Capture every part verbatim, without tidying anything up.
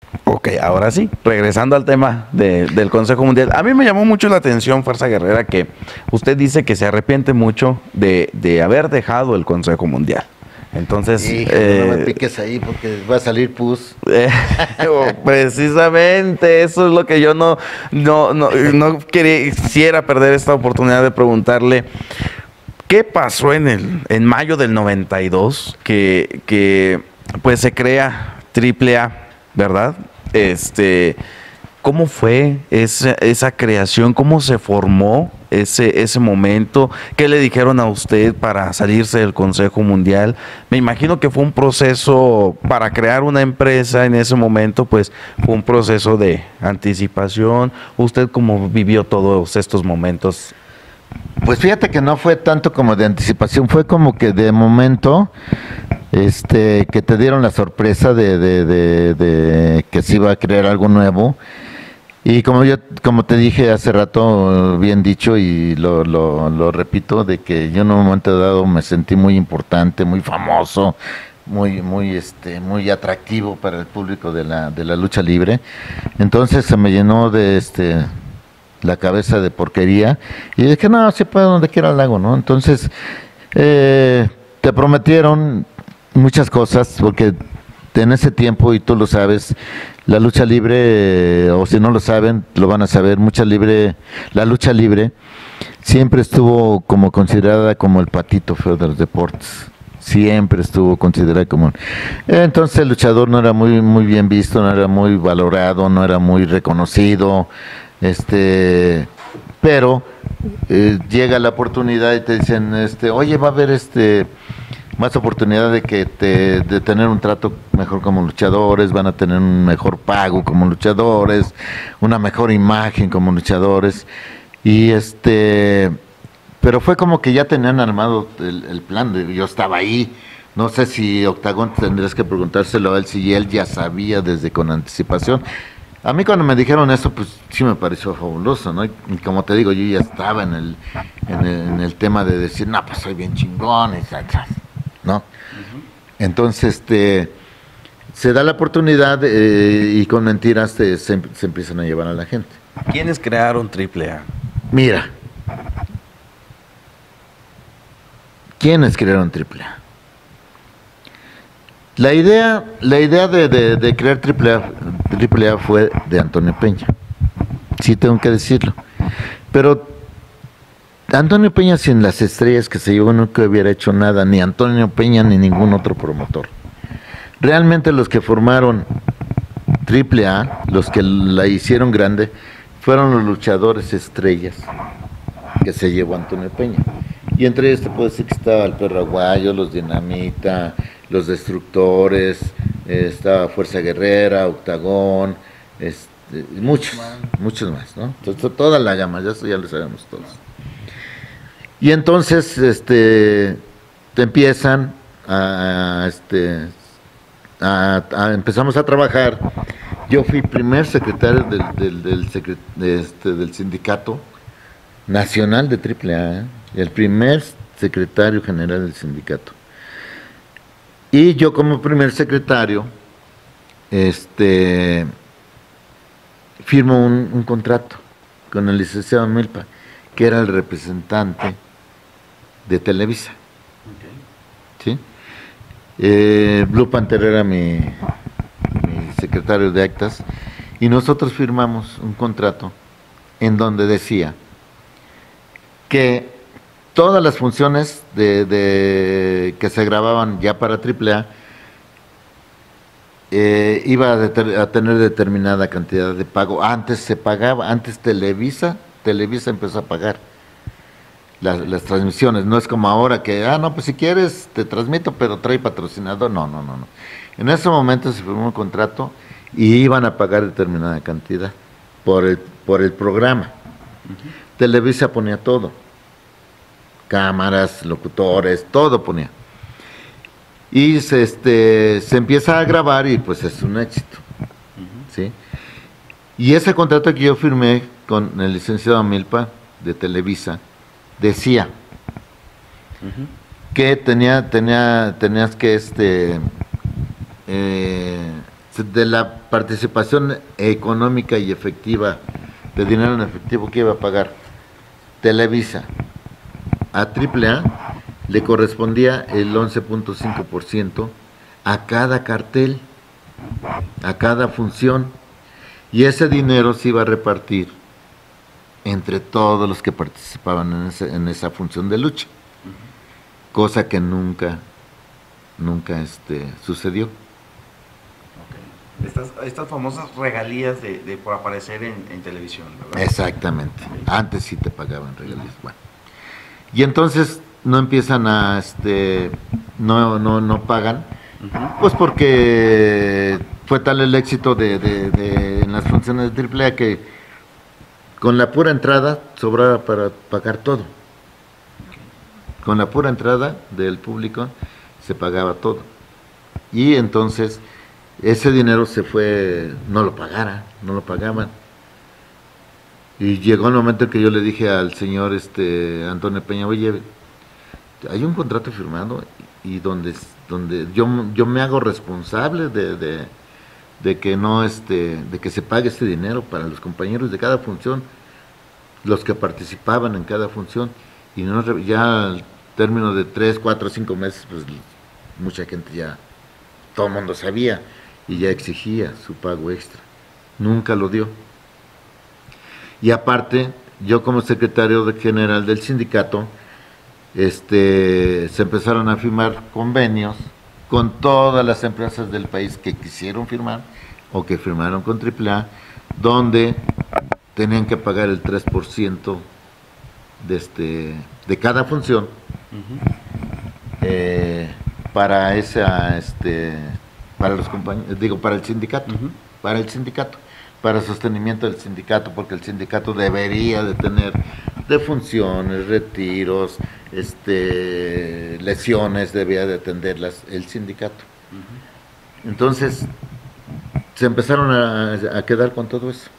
Ok, ahora sí, regresando al tema de, del Consejo Mundial. A mí me llamó mucho la atención, Fuerza Guerrera, que usted dice que se arrepiente mucho de, de haber dejado el Consejo Mundial. Entonces, Híjole, no me eh, piques ahí porque va a salir pus. eh, precisamente eso es lo que yo no, no, no, no quería- quisiera perder esta oportunidad de preguntarle. ¿Qué pasó en el en mayo del noventa y dos que, que pues se crea Triple A, ¿verdad? Este, ¿cómo fue esa, esa creación? ¿Cómo se formó ese, ese momento? ¿Qué le dijeron a usted para salirse del Consejo Mundial? Me imagino que fue un proceso para crear una empresa en ese momento, pues fue un proceso de anticipación. ¿Usted cómo vivió todos estos momentos? Pues fíjate que no fue tanto como de anticipación, fue como que de momento, este, que te dieron la sorpresa de, de, de, de que se iba a crear algo nuevo. Y como yo, como te dije hace rato, bien dicho, y lo, lo, lo repito, de que yo en un momento dado me sentí muy importante, muy famoso, muy, muy, este, muy atractivo para el público de la, de la lucha libre. Entonces se me llenó de este la cabeza de porquería y dije, no, se puede donde quiera el lago, ¿no? Entonces, eh, te prometieron muchas cosas, porque en ese tiempo, y tú lo sabes, la lucha libre, eh, o si no lo saben, lo van a saber, mucha libre, la lucha libre siempre estuvo como considerada como el patito feo de los deportes. Siempre estuvo considerada como... Entonces el luchador no era muy, muy bien visto, no era muy valorado, no era muy reconocido, este, pero eh, llega la oportunidad y te dicen, este, oye, va a haber este más oportunidad de que te, de tener un trato mejor como luchadores, van a tener un mejor pago como luchadores, una mejor imagen como luchadores, y este, pero fue como que ya tenían armado el, el plan, de, yo estaba ahí. No sé si Octagón tendrías que preguntárselo a él, si él ya sabía desde con anticipación. A mí cuando me dijeron eso, pues sí me pareció fabuloso, ¿no? Y como te digo, yo ya estaba en el, en el, en el tema de decir, no, pues soy bien chingón, y tal, tal, ¿no? Uh-huh. Entonces, este, se da la oportunidad eh, y con mentiras te, se, se empiezan a llevar a la gente. ¿Quiénes crearon Triple A? Mira, ¿quiénes crearon Triple A? La idea, la idea de, de, de crear Triple A, Triple A fue de Antonio Peña, sí tengo que decirlo, pero Antonio Peña sin las estrellas que se llevó nunca hubiera hecho nada, ni Antonio Peña ni ningún otro promotor. Realmente los que formaron Triple A, los que la hicieron grande, fueron los luchadores estrellas que se llevó Antonio Peña. Y entre ellos te puedo decir que estaba el Perro Aguayo, los Dinamita, los Destructores, eh, estaba Fuerza Guerrera, Octagón, este, muchos, muchos más, ¿no? Entonces, toda la gama, ya, ya lo sabemos todos. Y entonces, este, te empiezan a, este, a, a, empezamos a trabajar. Yo fui primer secretario del, del, del, secret, de este, del sindicato nacional de Triple A, ¿eh? El primer secretario general del sindicato. Y yo como primer secretario, este, firmo un, un contrato con el licenciado Milpa, que era el representante de Televisa. Okay. ¿Sí? Eh, Blue Panther era mi, mi secretario de actas, y nosotros firmamos un contrato en donde decía que todas las funciones de, de que se grababan ya para Triple A eh, iba a, deter, a tener determinada cantidad de pago. Antes se pagaba, antes Televisa, Televisa empezó a pagar las, las transmisiones. No es como ahora que, ah, no, pues si quieres te transmito, pero trae patrocinador. No, no, no, no. En ese momento se firmó un contrato y iban a pagar determinada cantidad por el, por el programa. Uh-huh. Televisa ponía todo. Cámaras, locutores, todo ponía. Y se, este, se empieza a grabar y pues es un éxito. Uh-huh. ¿Sí? Y ese contrato que yo firmé con el licenciado Milpa de Televisa decía uh-huh. que tenía, tenía, tenías que este, eh, de la participación económica y efectiva, de dinero en efectivo que iba a pagar Televisa a Triple A, le correspondía el once punto cinco por ciento a cada cartel, a cada función, y ese dinero se iba a repartir entre todos los que participaban en esa, en esa función de lucha, cosa que nunca, nunca este, sucedió. Estas, estas famosas regalías de, de por aparecer en, en televisión, ¿verdad? Exactamente. Antes sí te pagaban regalías. Bueno. Y entonces no empiezan a, este, no, no, no pagan, uh-huh. Pues porque fue tal el éxito de, de, de en las funciones de Triple A que con la pura entrada sobraba para pagar todo. Okay. Con la pura entrada del público se pagaba todo. Y entonces ese dinero se fue, no lo pagara, no lo pagaban. Y llegó el momento en que yo le dije al señor este Antonio Peña, oye, hay un contrato firmado y donde, donde yo, yo me hago responsable de, de, de que no este, de que se pague este dinero para los compañeros de cada función, los que participaban en cada función, y no, ya al término de tres, cuatro, cinco meses, pues mucha gente ya, todo el mundo sabía y ya exigía su pago extra. Nunca lo dio. Y aparte, yo como secretario general del sindicato, este, se empezaron a firmar convenios con todas las empresas del país que quisieron firmar o que firmaron con Triple A, donde tenían que pagar el tres por ciento de, este, de cada función, uh-huh. eh, para esa, este, para los compañeros, digo, para el sindicato, uh-huh. para el sindicato, para sostenimiento del sindicato, porque el sindicato debería de tener defunciones, retiros, este, lesiones, debía de atenderlas el sindicato. Uh-huh. Entonces, se empezaron a, a quedar con todo eso.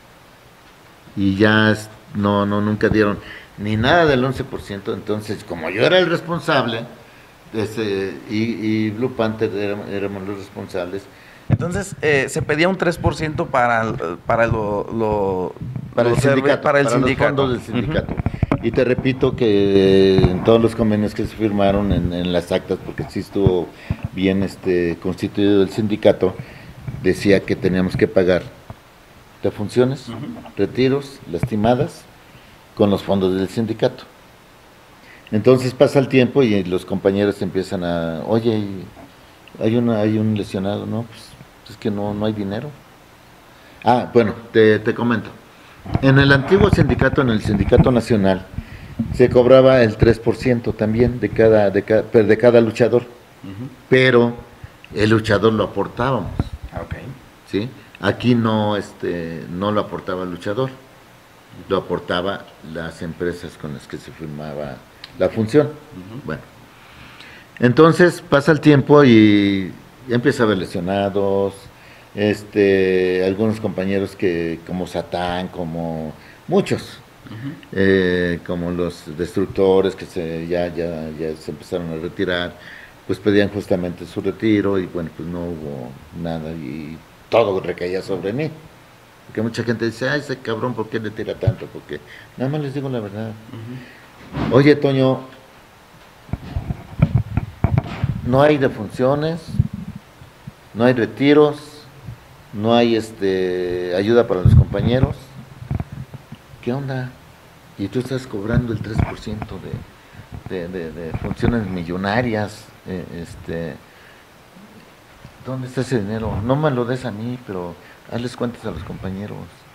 Y ya no, no, nunca dieron ni nada del once por ciento. Entonces, como yo era el responsable, ese, y, y Blue Panther éramos, éramos los responsables. Entonces, eh, se pedía un tres por ciento para, para, lo, lo, para, el sindicato, para el para sindicato. los fondos del sindicato. Uh-huh. Y te repito que en todos los convenios que se firmaron en, en las actas, porque sí estuvo bien este, constituido el sindicato, decía que teníamos que pagar defunciones, uh-huh. retiros, lastimadas, con los fondos del sindicato. Entonces pasa el tiempo y los compañeros empiezan a, oye, hay una, hay un lesionado, no, pues es que no, no hay dinero. Ah, bueno, te, te comento. En el antiguo sindicato, en el sindicato nacional, se cobraba el tres por ciento también de cada, de cada, de cada luchador, uh-huh. pero el luchador lo aportábamos. Okay. ¿Sí? Aquí no, este, no lo aportaba el luchador, lo aportaba las empresas con las que se firmaba la función. Uh-huh. Bueno, entonces pasa el tiempo y empieza a haber lesionados, este, algunos compañeros que, como Satán, como muchos, uh-huh. eh, como los destructores que se, ya, ya, ya se empezaron a retirar, pues pedían justamente su retiro y bueno, pues no hubo nada y todo recaía sobre mí. Porque mucha gente dice, ay, ese cabrón, ¿por qué le tira tanto? Porque nada más les digo la verdad. Uh-huh. Oye, Toño, no hay defunciones, no hay retiros, no hay este ayuda para los compañeros. ¿Qué onda? Y tú estás cobrando el tres por ciento de, de, de, de funciones millonarias. Eh, este, ¿dónde está ese dinero? No me lo des a mí, pero hazles cuentas a los compañeros.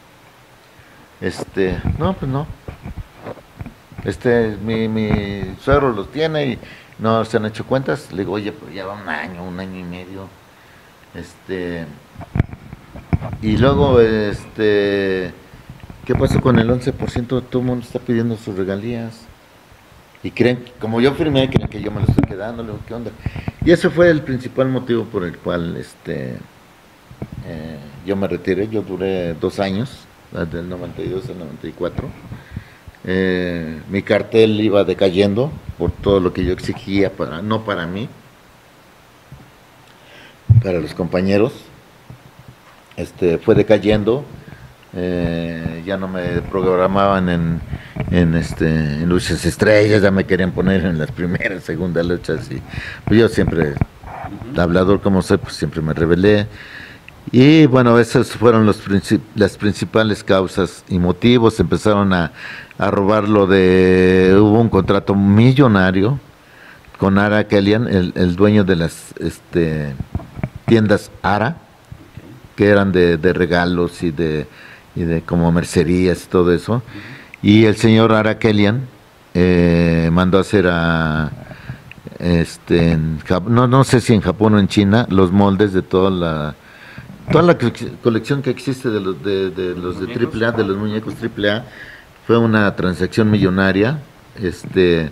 Este, no, pues no. Este, mi, mi suegro los tiene y no se han hecho cuentas. Le digo, oye, pues ya va un año, un año y medio. Este, y luego, este, ¿qué pasó con el once por ciento? Todo el mundo está pidiendo sus regalías. Y creen, como yo firmé, creen que yo me lo estoy quedando. Le digo, ¿qué onda? Y ese fue el principal motivo por el cual, este, eh, yo me retiré. Yo duré dos años, del noventa y dos al noventa y cuatro. Eh, mi cartel iba decayendo por todo lo que yo exigía, para, no para mí, para los compañeros. este, fue decayendo. Eh, ya no me programaban en, en, este, en luchas estrellas, ya me querían poner en las primeras, segundas luchas. Y pues yo siempre, hablador como soy, pues siempre me rebelé. Y bueno, esas fueron los princip las principales causas y motivos. Empezaron a, a robar lo de... Hubo un contrato millonario con Ara Kellyan, el, el dueño de las este, tiendas Ara, que eran de, de regalos y de, y de como mercerías y todo eso. Y el señor Ara Kellyan eh, mandó a hacer a... Este, en, no, no sé si en Japón o en China, los moldes de toda la... Toda la colección que existe de los de, de los de triple A, de los muñecos triple A, fue una transacción millonaria, este,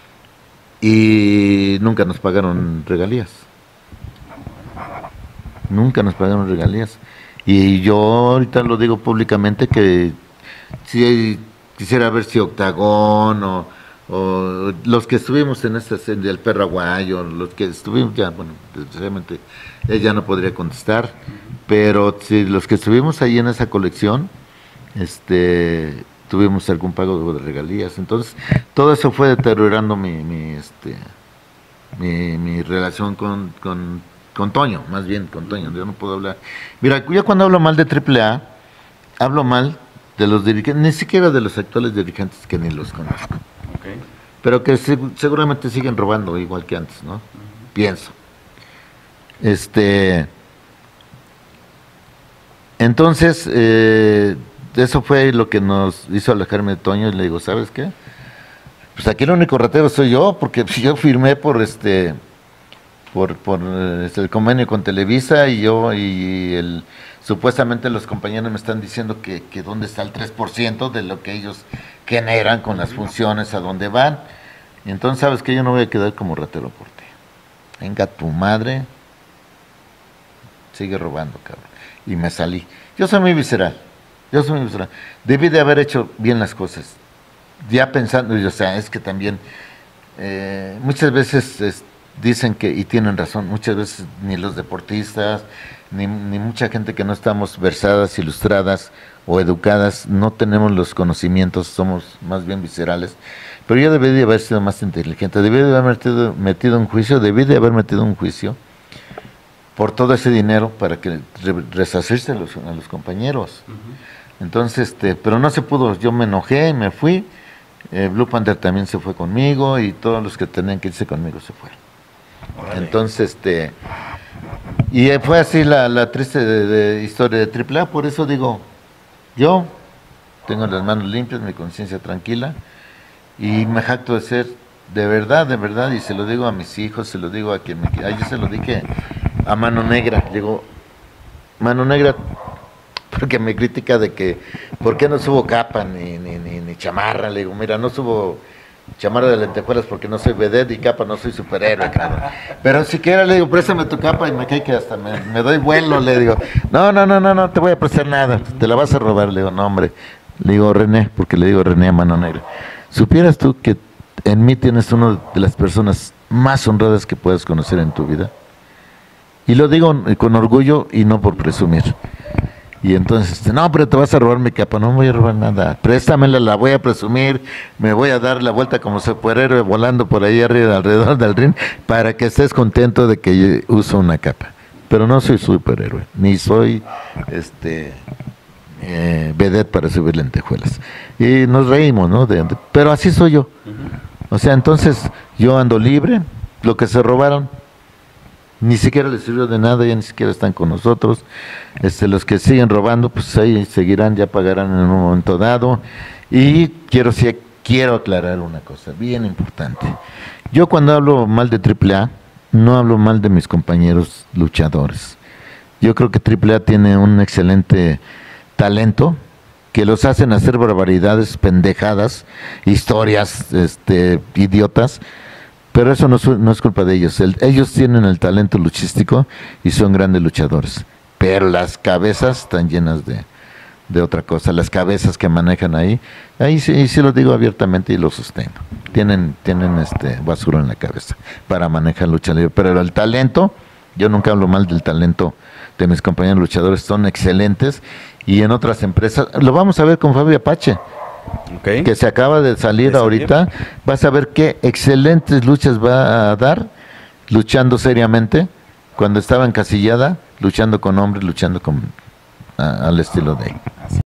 y nunca nos pagaron regalías. Nunca nos pagaron regalías. Y yo ahorita lo digo públicamente que si quisiera ver si Octagón o, o los que estuvimos en esta serie del Perro Aguayo, los que estuvimos ya, bueno, desgraciadamente ella no podría contestar. Pero si los que estuvimos ahí en esa colección, este, tuvimos algún pago de regalías. Entonces, todo eso fue deteriorando mi, mi, este, mi, mi relación con, con, con Toño, más bien con Toño. Yo no puedo hablar. Mira, yo cuando hablo mal de triple A, hablo mal de los dirigentes, ni siquiera de los actuales dirigentes que ni los conozco. Okay. Pero que se, seguramente siguen robando igual que antes, ¿no? Uh-huh. Pienso. Este... Entonces, eh, eso fue lo que nos hizo alejarme de Toño, y le digo, ¿sabes qué? Pues aquí el único ratero soy yo, porque yo firmé por este por, por este, el convenio con Televisa, y yo y el supuestamente los compañeros me están diciendo que, que dónde está el tres por ciento de lo que ellos generan con las funciones, a dónde van. Y entonces, ¿sabes qué? Yo no voy a quedar como ratero por ti. Venga tu madre, sigue robando, cabrón. Y me salí. Yo soy muy visceral, yo soy muy visceral. Debí de haber hecho bien las cosas, ya pensando, o sea, es que también eh, muchas veces es, dicen que, y tienen razón, muchas veces ni los deportistas, ni, ni mucha gente que no estamos versadas, ilustradas o educadas, no tenemos los conocimientos, somos más bien viscerales. Pero yo debí de haber sido más inteligente, debí de haber metido, metido un juicio, debí de haber metido un juicio por todo ese dinero para que resarcirse a los, a los compañeros. Uh-huh. Entonces, este, pero no se pudo, yo me enojé, me fui, eh, Blue Panther también se fue conmigo, y todos los que tenían que irse conmigo se fueron. Órale. Entonces, este, y fue así la, la triste de, de historia de triple A. Por eso digo, yo tengo las manos limpias, mi conciencia tranquila, y me jacto de ser, de verdad, de verdad, y se lo digo a mis hijos, se lo digo a quien me quiera. Ayer se lo dije a Mano Negra, digo, Mano Negra, porque me critica de que, ¿por qué no subo capa ni, ni, ni, ni chamarra? Le digo, mira, no subo chamarra de lentejuelas porque no soy vedette, y capa no soy superhéroe, cabrón. Pero siquiera le digo, préstame tu capa, y me cae que hasta me, me doy vuelo, le digo, no, no, no, no, no te voy a prestar nada, te la vas a robar. Le digo, no, hombre, le digo René, porque le digo René a Mano Negra, ¿supieras tú que en mí tienes una de las personas más honradas que puedas conocer en tu vida? Y lo digo con orgullo y no por presumir. Y entonces, no, pero te vas a robar mi capa. No me voy a robar nada, préstamela, la voy a presumir, me voy a dar la vuelta como superhéroe volando por ahí arriba, alrededor del ring, para que estés contento de que yo uso una capa. Pero no soy superhéroe, ni soy este eh, vedette para subir lentejuelas. Y nos reímos, ¿no? De, de, pero así soy yo. O sea, entonces yo ando libre, lo que se robaron ni siquiera les sirvió de nada, ya ni siquiera están con nosotros. Este, los que siguen robando, pues ahí seguirán, ya pagarán en un momento dado. Y quiero, sí, quiero aclarar una cosa bien importante. Yo cuando hablo mal de triple A, no hablo mal de mis compañeros luchadores. Yo creo que triple A tiene un excelente talento que los hacen hacer barbaridades, pendejadas, historias este, idiotas. Pero eso no es, no es culpa de ellos. El, ellos tienen el talento luchístico y son grandes luchadores. Pero las cabezas están llenas de, de otra cosa. Las cabezas que manejan ahí, ahí sí, sí lo digo abiertamente y lo sostengo. Tienen, tienen este basura en la cabeza para manejar lucha libre. Pero el talento, yo nunca hablo mal del talento de mis compañeros luchadores son excelentes, y en otras empresas, lo vamos a ver con Fabio Apache, Okay. que se acaba de salir De ahorita, vas a ver qué excelentes luchas va a dar, luchando seriamente, cuando estaba encasillada, luchando con hombres, luchando con a- al estilo de